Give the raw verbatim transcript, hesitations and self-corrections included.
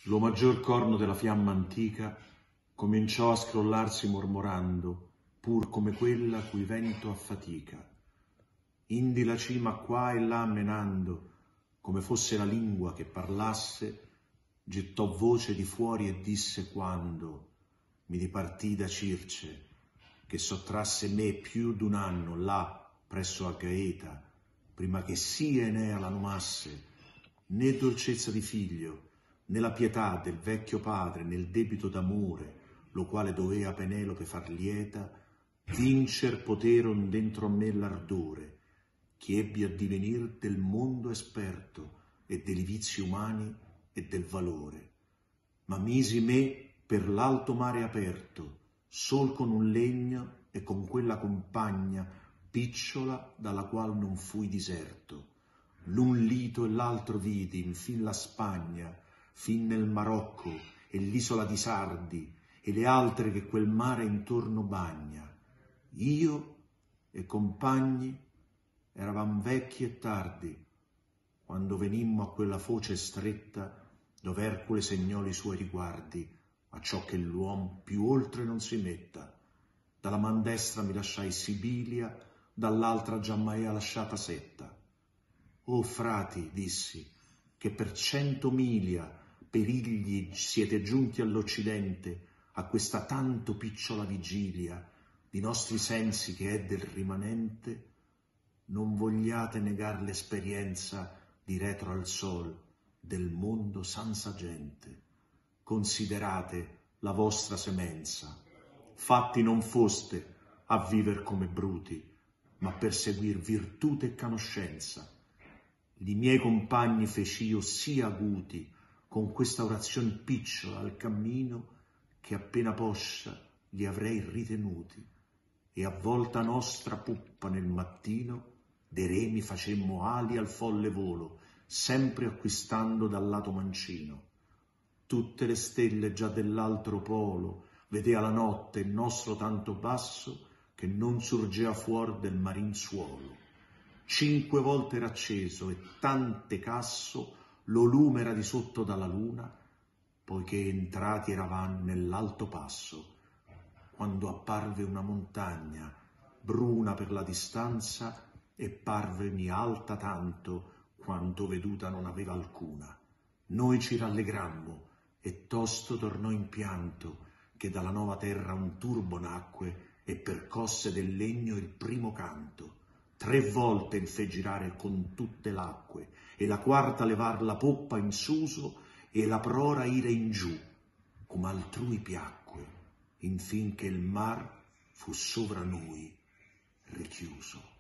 Lo maggior corno della fiamma antica cominciò a scrollarsi mormorando, pur come quella cui vento affatica. Indi la cima qua e là menando, come fosse la lingua che parlasse, gettò voce di fuori e disse quando mi dipartì da Circe, che sottrasse me più d'un anno là presso a Gaeta, prima che sì Enea la nomasse, né dolcezza di figlio, né la pietà del vecchio padre, nel debito d'amore, lo quale dovea Penelope far lieta, vincer poteron dentro a me l'ardore, che ebbi a divenir del mondo esperto e dei vizi umani e del valore. Ma misi me per l'alto mare aperto, sol con un legno e con quella compagna picciola dalla qual non fui diserto. L'un lito e l'altro vidi, infin la Spagna, fin nel Marocco e l'isola di Sardi e le altre che quel mare intorno bagna. Io e compagni eravam vecchi e tardi, quando venimmo a quella foce stretta dove Ercole segnò i suoi riguardi, a ciò che l'uom più oltre non si metta. Dalla man destra mi lasciai Sibilia, dall'altra Giammaea lasciata Setta. O frati, dissi, che per cento milia perigli siete giunti all'Occidente, a questa tanto picciola vigilia di nostri sensi che è del rimanente, non vogliate negar l'esperienza di retro al sol del mondo sanza gente. Considerate la vostra semenza. Fatti non foste a viver come bruti, ma per seguir virtute e conoscenza. Li miei compagni fec'io sì aguti con questa orazione picciola al cammino, che appena poscia li avrei ritenuti, e a volta nostra puppa nel mattino de remi facemmo ali al folle volo, sempre acquistando dal lato mancino. Tutte le stelle già dell'altro polo vedea la notte il nostro tanto basso, che non surgea fuor del marin suolo. Cinque volte era acceso e tante casso lo lume era di sotto dalla luna, poiché entrati eravan nell'alto passo, quando apparve una montagna, bruna per la distanza, e parvemi alta tanto quanto veduta non aveva alcuna. Noi ci rallegrammo, e tosto tornò in pianto, che dalla nuova terra un turbo nacque, e percosse del legno il primo canto. Tre volte il fe girare con tutte l'acque, e la quarta levar la poppa in suso, e la prora ire in giù, come altrui piacque, infin che il mar fu sovra noi richiuso.